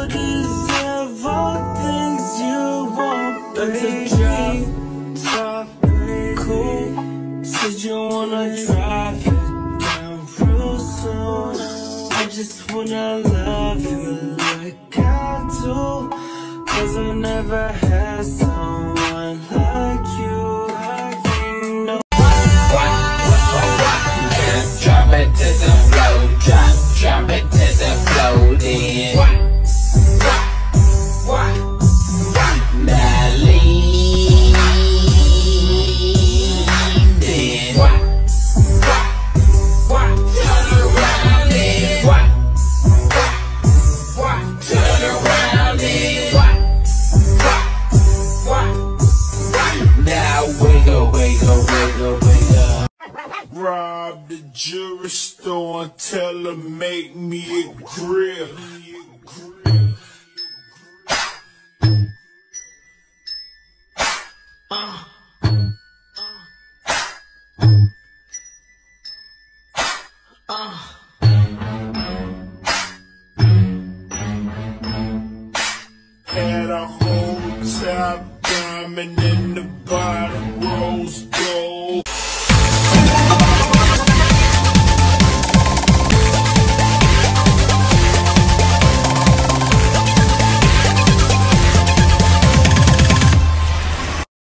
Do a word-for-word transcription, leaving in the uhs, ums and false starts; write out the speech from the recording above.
You deserve all things you want, baby. Top, cool. Said you wanna drive it down real soon. I just wanna love you like I do, 'cause I never had someone like you. Like you know. Drop it to the floor, drop, drop it to the floor, then what, what, what, now lean, then what, what, what, turn around, then what, what, what, turn around, then what, what, what, what, now wiggle, wiggle, wiggle, wiggle. Rob the jewelry store and tell her make me a grill. Uh. Uh. Had a whole top diamond in the bottom, rose